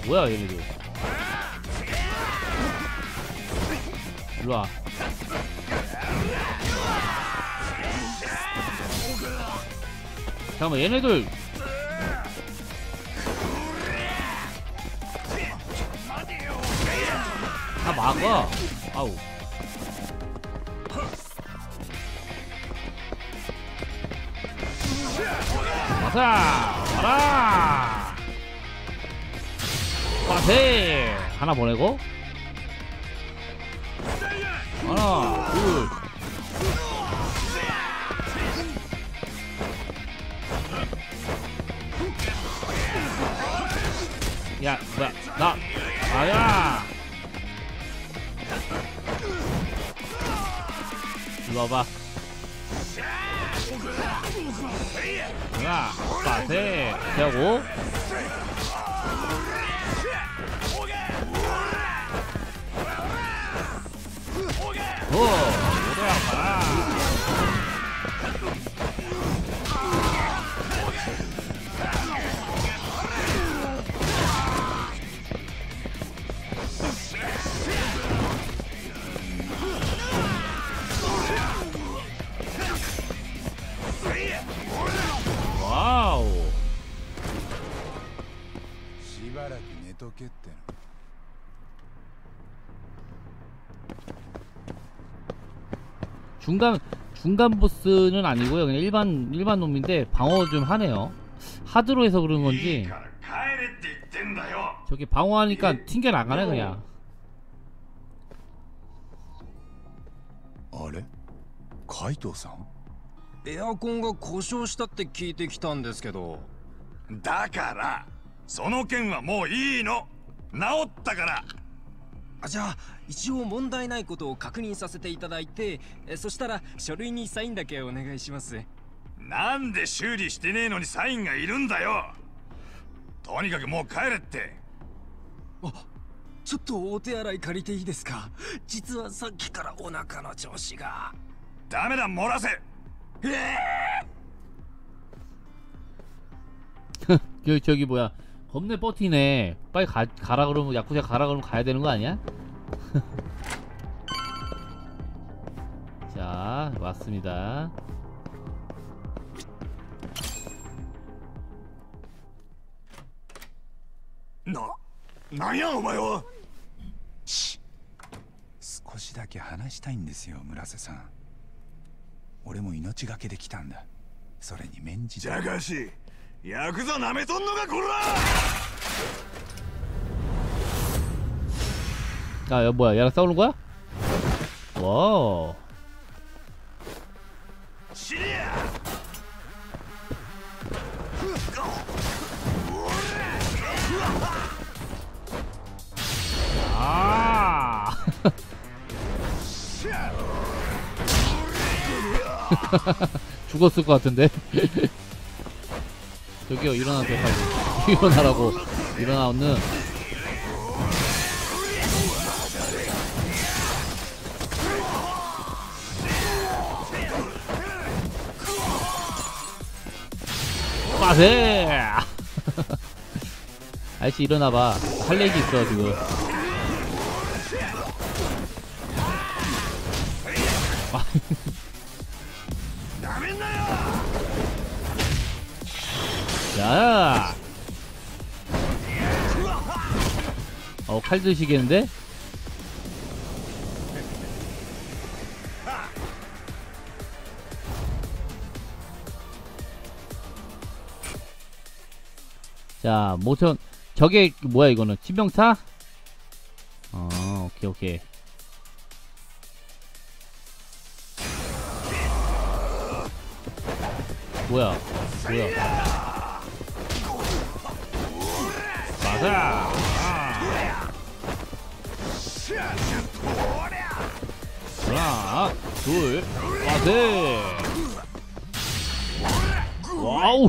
뭐야 얘네들. 일로와. 잠깐만 얘네들 다 막아. 아우. 가자. 가라. 빠세. 하나 보내고. 하나, 둘. 야, 뭐야, 아야! 일로 와봐. 하나, 빠세. 하고. 오, 오래야 봐. 와우. しばらく寝とけっての。 중간 보스는 아니고요. 그냥 일반 놈인데 방어 좀 하네요. 하드로 해서 그런 건지 저기 방어하니까 튕겨 나가네 그냥. あれカイトさんエアコンが故障したって聞いてきたんですけど。 だからその件はもういいの。治ったから。 じゃあ一応問題ないことを確認させていただいて、そしたら書類にサインだけお願いします。 なんで修理してねえのにサインがいるんだよ。とにかくもう帰れって。 あ、ちょっとお手洗い借りていいですか。実はさっきからお腹の調子が。 ダメだ、漏らせ。 저기 뭐야 겁내 버티네. 빨리 가라 그러면 야쿠자 가라 그러면 가야 되는 거 아니야? 자 왔습니다. なんやお前は。 少しだけ話したいんですよ村瀬さん。俺も命がけで来たんだ。それに免じて。 じゃがしヤクザなめとんのかこら。 야 뭐야 얘랑 싸우는 거야? 와. 아. 죽었을 것 같은데. 저기요 일어나세요 빨리. 일어나라고. 일어나 얼른. 빠세. 아저씨 일어나봐. 할 얘기 있어 지금. 야. 칼 드시겠는데? 자, 모션 저게 뭐야 이거는 치명타? 오케이 오케이. 뭐야? 맞아. 하나, 둘, 빠세. 와우.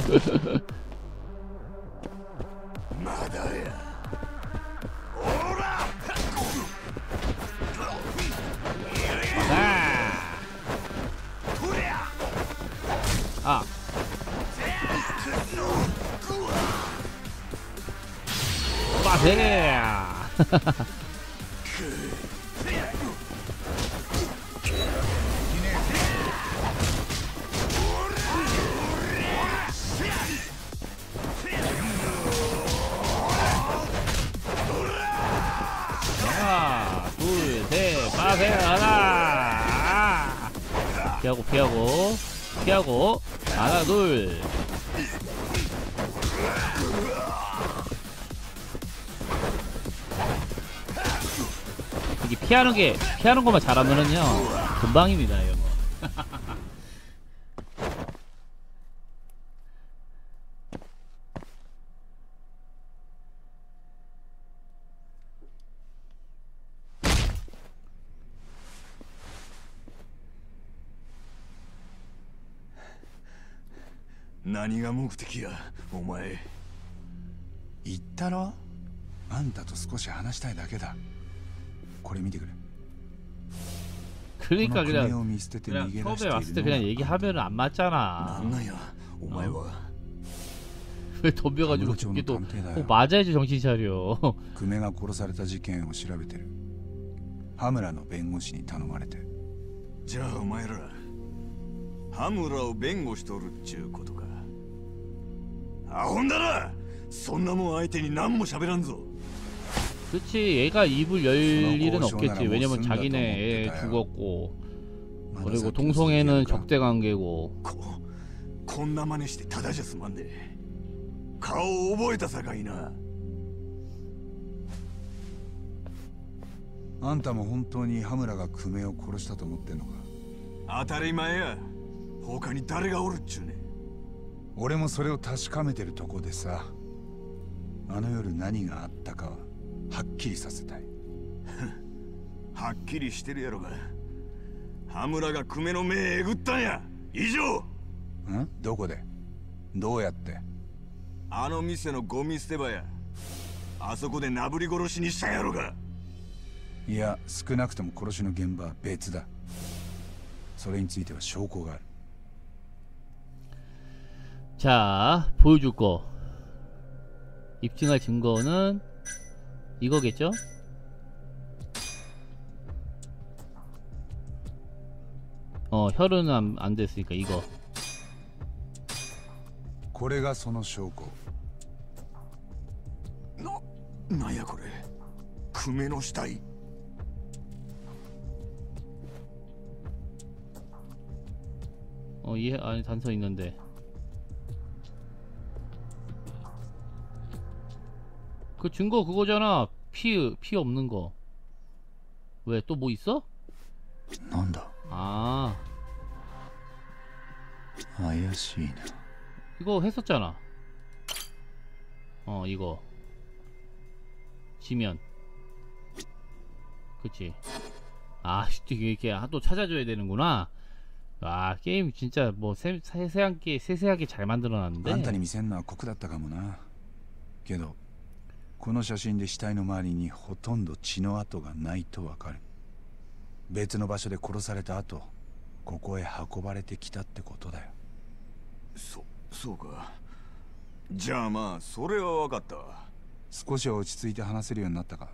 아. 빠세. 하나, 둘, 셋, 빠세. 하나. 피하고 피하고 피하고. 하나 둘. 이게 피하는 것만 잘하면은요 금방입니다 이거. 何が目的やお前。 言ったろ、あんたと少し話したいだけだ。これ見てくれ。 그러니까 この国 그냥 を見捨てて 그냥 逃げ出 처음에 して 왔을 때 いるの 그냥 は 얘기하면은 안 맞잖아. なんなんやお前は。 왜 덤벼가지고 아무렇지 그게 또 않은探偵だよ。 꼭 맞아야지 정신 차려. 久米が殺された事件を調べてる。羽村の弁護士に頼まれて。 じゃあお前ら羽村を弁護しとるっちゅうことか。アホんだな。そんなもん相手に何も喋らんぞ。 그렇지 얘가 입을 열 일은 없겠지. 왜냐면 자기네 애 죽었고 그리고 동성애는 적대 관계고. こんな真似してただじゃ済まんで。顔を覚えたさかいな。 あんたも本当に羽村が久米を殺したと思ってんのか。 当たり前や。他に誰がおるっちゅうね。 俺もそれを確かめてるとこでさ。あの夜何があったかははっきりさせたい。 はっきりしてるやろが。羽村が久米の目えぐったんや。以上。 ん？どこで？どうやって？ あの店のゴミ捨て場や。あそこでなぶり殺しにしたんやろが。 いや、少なくとも殺しの現場は別だ。それについては証拠がある。 자 보여줄 거 입증할 증거는 이거겠죠? 혈흔은 안 됐으니까 이거. これがその証拠。 なんやこれ。久米の死体。 얘 안에 단서 있는데. 그 증거 그거잖아. 피 없는 거. 왜 또 뭐 있어? なんだ。 아 怪しいな。 이거 했었잖아. 이거 지면 그치. 아 이게 또 찾아줘야 되는구나. 아 게임 진짜 뭐 세세하게 잘 만들어놨는데. あんたに見せんのは酷だったかもな。けどこの写真で死体の周りにほとんど血の跡がないとわかる。別の場所で殺された後、ここへ運ばれてきたってことだよ。 そうか。じゃあまあそれは分かったわ。 少しは落ち着いて話せるようになったか。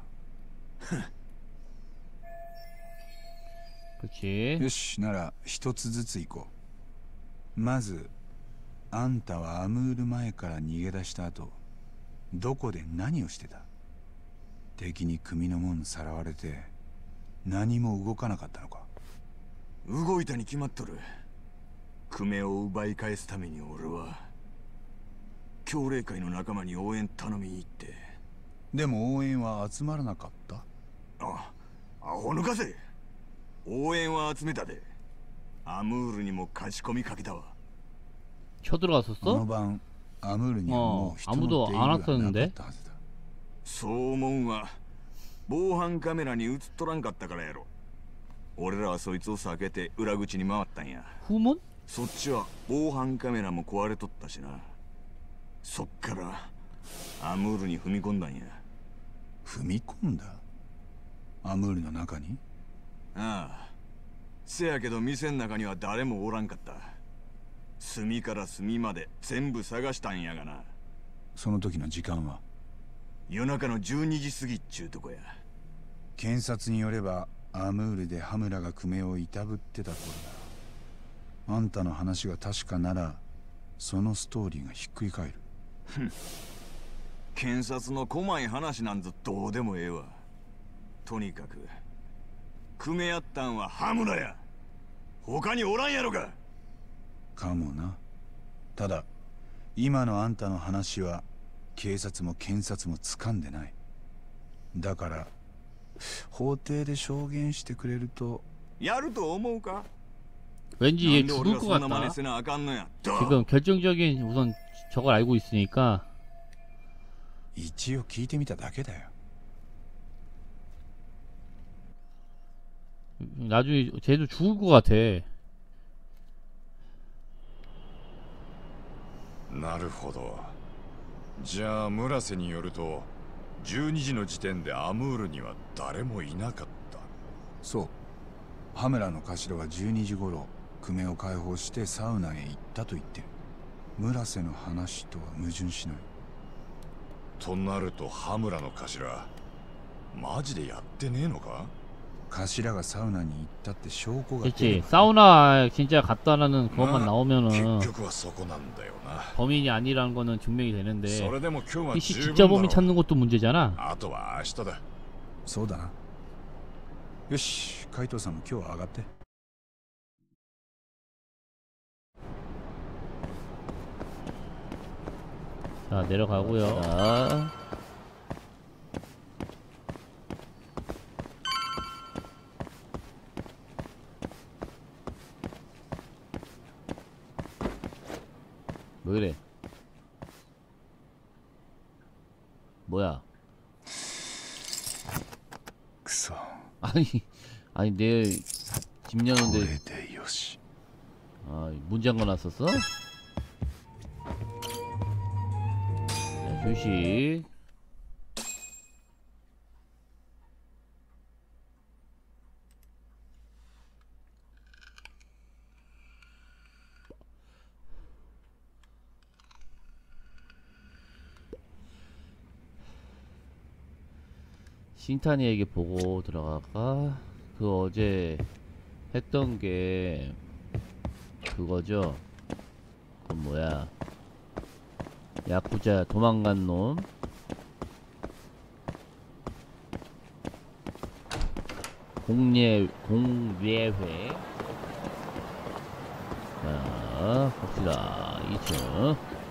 그치. よし、なら一つずつ行こう。まずあんたはアムール前から逃げ出した後、どこで何をしてた？敵に組の門さらわれて何も動かなかったのか？ 動いたに決まっとる。久米を奪い返すために俺は教霊会の仲間に応援頼みに行って。 でも応援は集まらなかった？ アホ抜かせ。応援は集めたで。アムールにも勝ち込みかけたわ。 あの 쳐들어갔었어? 晩アムールにはもう人の出 아무도 入り 안 はなか 왔었는데? ったはずだ。 そう思うんは防犯カメラに映っとらんかったからやろ。俺らはそいつを避けて裏口に回ったんや。 후문? そっちは防犯カメラも壊れとったしな。そっからアムールに踏み込んだんや。 踏み込んだ？アムールの中に？ ああ。せやけど店の中には誰もおらんかった。隅から隅まで全部探したんやがな。 その時の時間は？ 夜中の12時過ぎっちゅうとこや。 検察によればアムールで羽村が久米をいたぶってた頃だ。あんたの話が確かならそのストーリーがひっくり返る。 検察の細い話なんぞどうでもええわ。とにかく久米やったんは羽村や。他におらんやろか。 かもな。ただ今のあんたの話は警察も検察も掴んでない。だから法廷で証言してくれると。 やると思うか。 왠지 얘 なんで 죽을 俺が 것 そんな真似 같다. せなあかんのや。 지금 결정적인 우선 저걸 알고 있으니까. 一応聞いてみただけだよ。 나중에 쟤도 죽을 것 같아. なるほど。じゃあ村瀬によると12時の時点でアムールには誰もいなかった。 そう。羽村の頭は12時頃久米を解放してサウナへ行ったと言ってる。村瀬の話とは矛盾しない。 となると羽村の頭マジでやってねえのか。 頭がサウナに行ったって証拠が出 그치. る。 사우나 진짜 갔다라는 그것만 まあ 나오면은 結局はそこなんだよな。 범인이 아니라는 거는 증명이 そ 되는데 れでも今日は PC 十 진짜 分 범인 だろう。 찾는 것도 문제잖아. あとは明日だ。 そうだな。よし、海藤さんも今日は上がって。 자, 내려가고요. 자. 왜 그래? 뭐야? くそ。 아니 내일 집 これ 여는데 でよし。 아, 문 잠궈놨었어? 자, 휴식. 신탄이에게 보고 들어갈까? 그 어제 했던 게 그거죠. 그 뭐야? 야쿠자 도망간 놈. 공례회. 자, 봅시다. 2층.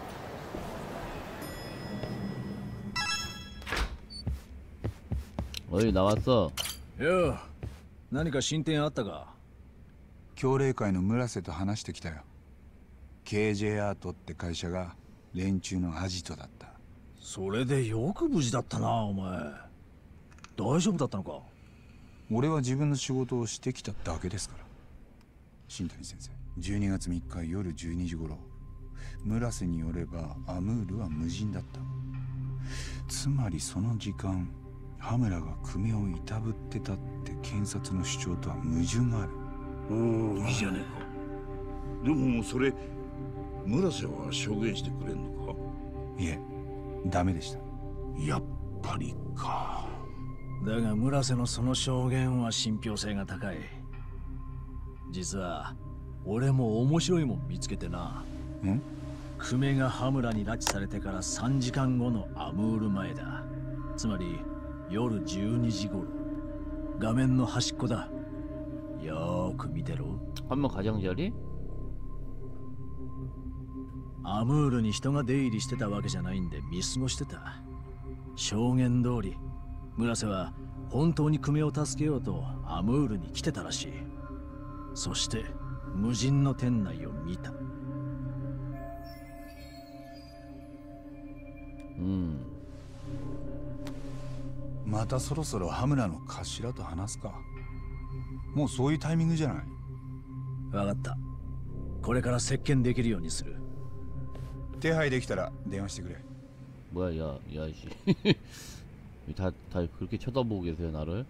어이, 나왔어. よう、何か進展あったか。 協励会の村瀬と話してきたよ。KJ アートって会社が連中のアジトだった。 それでよく無事だったな、お前。大丈夫だったのか。 俺は自分の仕事をしてきただけですから。新谷先生、12月3日夜12時頃、村瀬によればアムールは無人だった。つまりその時間、羽村が久米をいたぶってたって検察の主張とは矛盾がある。 おお、いいじゃねえか。でもそれ村瀬は証言してくれんのか。 いえ、ダメでした。 やっぱりか。 だが村瀬のその証言は信憑性が高い。実は俺も面白いもん見つけてな。 ん？ 久米が羽村に拉致されてから3時間後のアムール前だ。つまり夜12時頃。画面の端っこだ。よーく見てろ。 한번 가장자리? アムールに人が出入りしてたわけじゃないんで見過ごしてた。証言通り村瀬は本当に久米を助けようとアムールに来てたらしい。そして無人の店内を見た。 またそろそろ羽村の頭と話すか。もうそういうタイミングじゃない。 わかった。これから接見できるようにする。 手配できたら電話してくれ。 뭐야, 야, 씨. 다 그렇게 쳐다보고 계세요, 나를?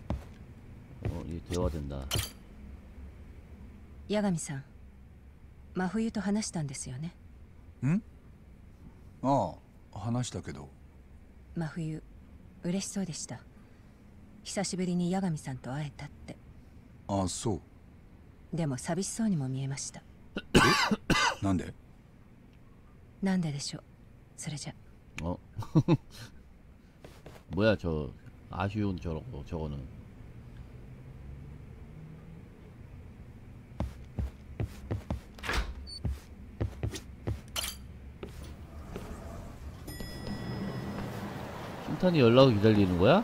이게 대화된다. 八神さん、 真冬と話したんですよね。 ん？ああ、話したけど。 真冬嬉しそうでした。久しぶりに八神さんと会えたって。 ああ、そう。 でも寂しそうにも見えました。 なんで？ なんででしょう。それじゃ。 뭐야 저 아쉬운 저거는. 신탄이 연락을 기다리는 거야?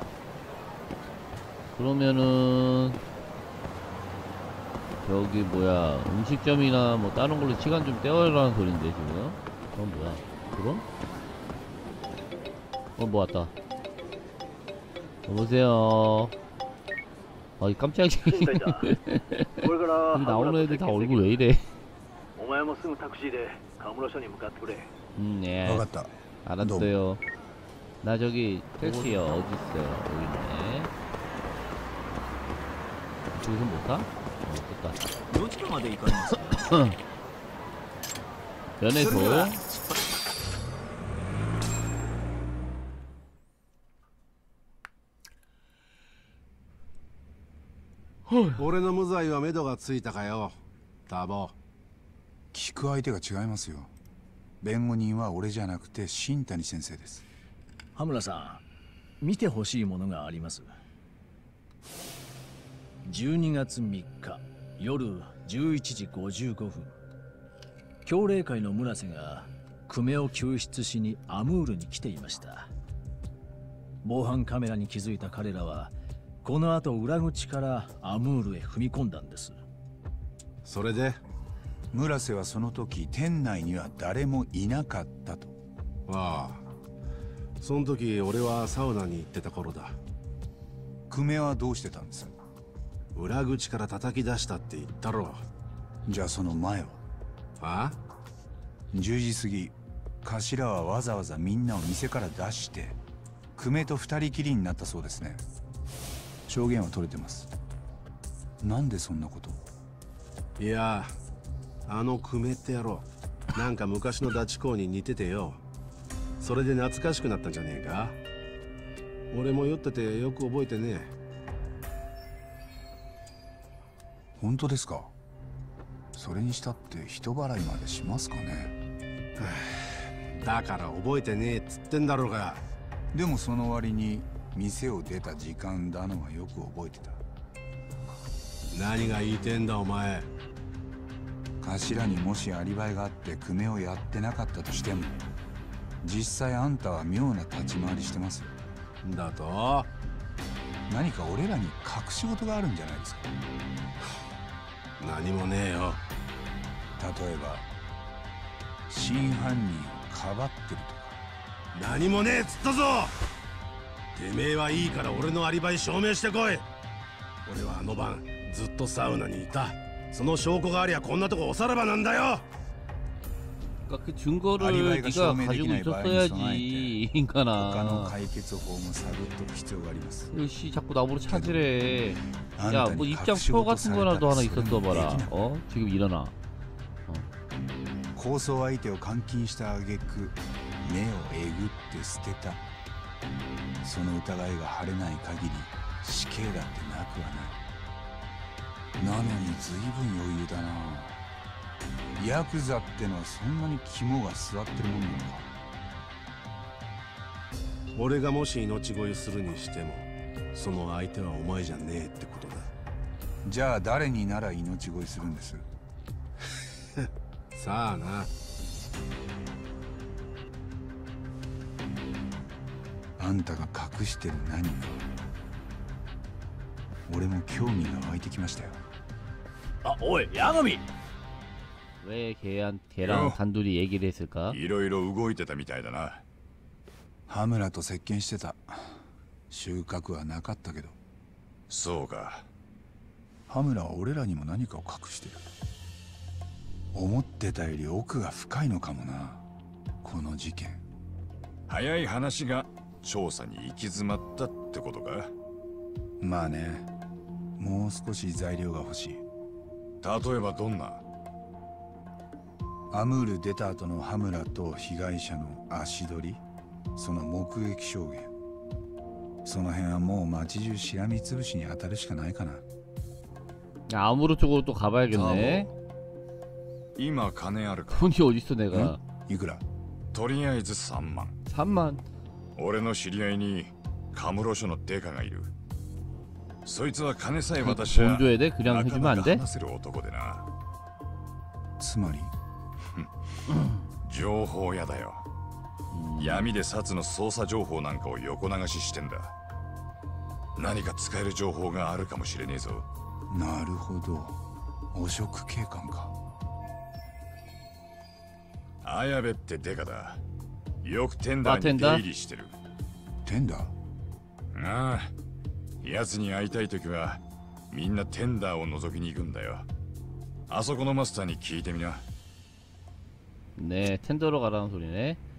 그러면은 저기 뭐야 음식점이나 뭐 다른 걸로 시간 좀 때워라는 소린데 지금. 그건 뭐야? 그럼? 뭐 왔다. 여보세요. 아이 깜짝이야. 여기 나오는 애들 다 얼굴 왜 이래? 네. 알았어요. 나 저기 택시요. 어디 있어요? 여기 있네. 저기서 못 타? 됐다. 연애소. 俺の無罪は目処がついたかよ、タボ。 聞く相手が違いますよ。弁護人は俺じゃなくて新谷先生です。 羽村さん、見てほしいものがあります。12月3日夜11時55分、教令会の村瀬が久米を救出しにアムールに来ていました。防犯カメラに気づいた彼らはこの後裏口からアムールへ踏み込んだんです。 それで村瀬はその時店内には誰もいなかったと。 ああ、その時俺はサウナに行ってた頃だ。 久米はどうしてたんです？ 裏口から叩き出したって言ったろ。 じゃあその前は？ ああ ？10時過ぎ、頭はわざわざみんなを店から出して久米と二人きりになったそうですね。証言は取れてます。なんでそんなことを？ いや、あの久米って野郎、なんか昔のダチ公に似ててよ。それで懐かしくなったんじゃねえか。俺も酔っててよく覚えてねえ。 本当ですか？それにしたって人払いまでしますかね。 だから覚えてねえっつってんだろうが。 でもその割に店を出た時間だのはよく覚えてた。 何が言いてんだお前。 頭にもしアリバイがあって久米をやってなかったとしても、実際あんたは妙な立ち回りしてますよ。 だと何か俺らに隠し事があるんじゃないですか？ 何もねえよ。 例えば真犯人をかばってるとか。 何もねえっつったぞ。てめえはいいから俺のアリバイ証明してこい。俺はあの晩ずっとサウナにいた。その証拠がありゃこんなとこおさらばなんだよ。 그러니까 그 증거를 네가 가지고 있었어야지 인간아. 씨 자꾸 나보고 찾으래. 야 뭐 입장표 같은 거라도 하나 있었어 봐라. 어? 지금 일어나. 抗争相手を監禁した挙句目をえぐって捨てた。その疑いが晴れない限り死刑だってなくはない。なのに随分余裕だな。ヤクザってのはそんなに肝が据わってるもんなのか。 俺がもし命乞いするにしてもその相手はお前じゃねえってことだ。 じゃあ誰になら命乞いするんです？ さあな。 あんたが隠してる何か、俺も興味が湧いてきましたよ。 あ、おい、八神。 왜 걔랑 단둘이 얘기를 했을까? いろいろ動いてたみたいだな。 羽村と接見してた。収穫はなかったけど。 そうか。 羽村は俺らにも何かを隠してる。思ってたより奥が深いのかもな、この事件。 早い話が調査に行き詰まったってことか。 まあね、もう少し材料が欲しい。 例えばどんな？ アムール出た後の羽村と被害者の足取り、その目撃証言、その辺はもう街中しらみつぶしに当たるしかないかな。 아무로 쪽으로 또 가봐야겠네. 今金あるか？ 돈이 어딨어 내가. いくら？ とりあえず3万。 3만. 俺の知り合いにカムロ署のデカがいる。そいつは金さえ渡し 돈 줘야 돼? 그냥 なか 해주면 な 안 か 돼? 話せる男でな。 つまり情報屋だよ。闇でサツの捜査情報なんかを横流ししてんだ。何か使える情報があるかもしれねえぞ。 なるほど、汚職警官か。 綾部ってデカだ。よくテンダーに出入りしてる。 テンダー？ ああ、奴に会いたいときはみんなテンダーを覗きに行くんだよ。あそこのマスターに聞いてみな。 네, 텐더로 가라는 소리네.